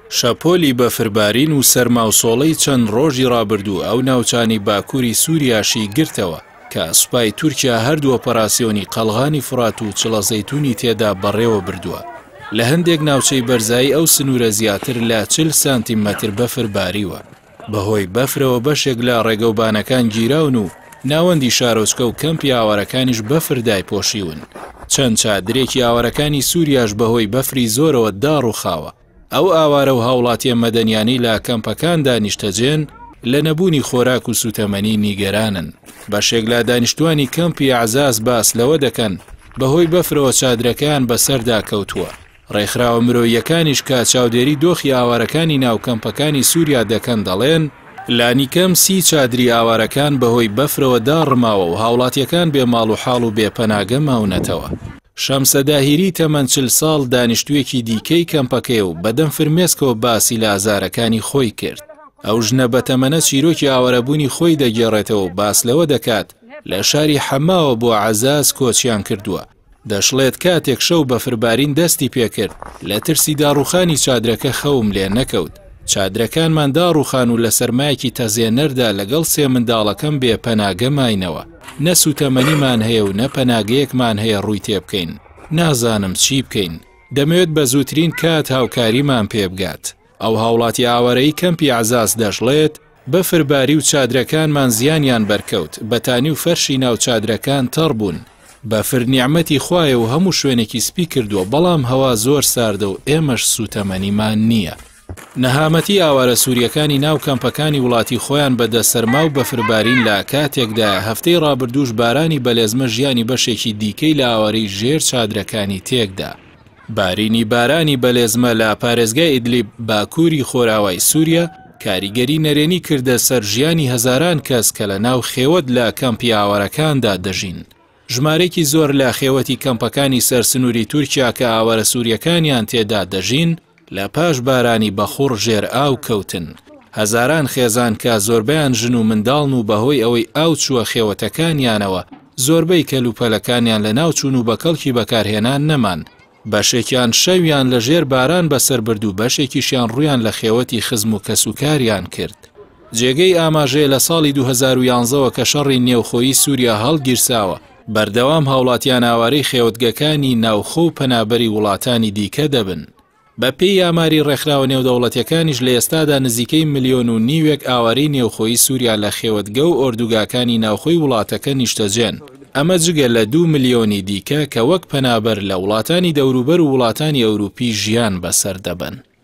شەپۆلی بەفربارین و سەرماوسۆڵەی چەند ڕۆژی ڕابردوو ئەو ناوچانی باکووری سووریاشی گرتەوە کە سوپای تورکیا هەردوو ئۆپەراسیۆنی قەڵغانی فرات و چڵە زەیتونی تێدا بەڕێوە بردووە. لە هەندێک ناوچەی بەرزایی ئەو سنوورە زیاتر لە 40 سانتیمەتر بەفر باریوە. بەهۆی بەفرەوە بەشێک لە ڕێگەوبانەکان گیراون و ناوەندی شارۆچکە و کەمپی ئاوارەکانیش بەفر دایپۆشیون. چەند چادرێکی ئاوارەکانی سووریاش بەهۆی بەفری زۆرەوە داڕوخاوە. ئەو ئاوارە و هاوڵاتیە مەدەنیانی لە کەمپەکان دانیشتەجێن لە نەبوونی خۆراک و سوتەمەنی نیگەرانن. بەشێک لە دانیشتوانی کەمپی عەزاز باس لەوە دەکەن بەهۆی بەفرەوە چادرەکان بەسەردا کەوتووە. ڕێکخراوە مرۆییەکانیش کە چاودێری دۆخی ئاوارەکانی ناو کەمپەکانی سووریا دەکەن دەڵێن لانیکەم 30 چادری ئاوارەکان بەهۆی بەفرەوە داڕماوە و هاوڵاتیەکان بێماڵ و حاڵ و بێپەناگە ماونەتەوە. شەمسە داهیری تەمەن 40 ساڵ دانیشتوویەکی دیکەی کەمپەکەی و بەدەم فرمێسکەوە باسی لە ئازارەکانی خۆی کرد. ئەو ژنە بەتەمەنە چیرۆکی ئاوارەبوونی خۆی دەگێڕێتەوە و باس لەوە دەکات لە شاری حەماوە بۆ عەزاز کۆچیان کردووە. دەشڵێت کاتێک شەو بەفربارین دەستی پێکرد لە ترسی داڕوخانی چادرەکە خەوم لێ نەکەوت. چادرەکانمان داڕوخان و لە سەرمایەکی تەزێنەردا لەگەڵ 3 منداڵەکەم بێپەناگە ماینەوە. نە سوتەمەنیمان هەیە و نە پەناگەیەکمان هەیە ڕووی تێ بکەین. نازانم چی بکەین. دەمەوێت بە زووترین کات هاوکاریمان پێ بگات. ئەو هاوڵاتی ئاوارەی کەمپی عەزاز دەژڵێت بەفرباری و چادرەکانمان زیانیان بەرکەوت. بەتانی و فەرشی ناو چادرەکان تەڕ بوون. بەفر نیعمەتی خوایە و هەموو شوێنێکی سپی کردووە بەڵام هەوا زۆر ساردە و ئێمەش سوتەمەنیمان نییە. نەهامەتی ئاوارە سووریەکانی ناو کەمپەکانی وڵاتی خۆیان بەدەسەرما و بەفربارین لە کاتێکدا هەفتەی ڕابردووش بارانی بەلێزمە ژیانی بەشێکی دیکەی لە ئاوارەی ژێر چادرەکانی تێکدا. بارینی بارانی بەلێزمە لە پارێزگای ئیدلیب باکووری خۆراوای سووریا کاریگەری نەرێنی کردە سەر ژیانی هەزاران کەس کە لە ناو خێوەت لە کەمپی ئاوارەکاندا دەژین. ژمارەی زۆر لە خێوەتی کەمپەکانی سەرسنووری تورکیا کە ئاوارە سووریەکانیان تێدا دەژین لە پاش بارانی بەخوڕ ژێر ئاو کەوتن. هەزاران خێزان کە زۆربیان ژن و منداڵن و بەهۆی ئەوەی ئاو چووە خێوەتەکانیانەوە زۆربەی کەلوپەلەکانیان لە ناو چوون و بەکەڵکی بەکارهێنان نەمان. بەشێکیان شەویان لە ژێر باران بەسەر برد و بەشێکیشیان ڕویان لە خێوەتی خزم و کەسوکاریان کرد. جێگەی ئاماژەیە لە ساڵی 2011ەوە کە شەڕی نێوخۆیی سووریا هەڵگیرساوە بەردەوام هاوڵاتیان ئاوارەی خێوەتگەکانی ناوخۆ و پەنابەری وڵاتانی دیکە دەبن. بە پێی ئاماری ڕێکخراوە نێودەوڵەتیەکانیش لە ئێستادا نزیکەی 1.5 ملیۆن ئاوارەی نێوخۆیی سووریا لە خێوەتگە و ئۆردوگاکانی ناوخۆی وڵاتەکە نیشتەجێن. ئەمە جگە لە 2 ملیۆنی دیکە کە وەک پەنابەر لە وڵاتانی دەوروبەر و وڵاتانی ئەوروپی ژیان بەسەر دەبن.